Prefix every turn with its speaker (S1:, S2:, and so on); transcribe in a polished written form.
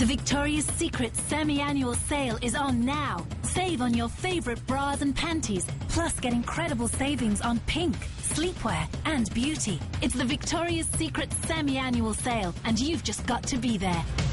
S1: The Victoria's Secret semi-annual sale is on now. Save on your favorite bras and panties, plus get incredible savings on pink, sleepwear and beauty. It's the Victoria's Secret semi-annual sale and you've just got to be there.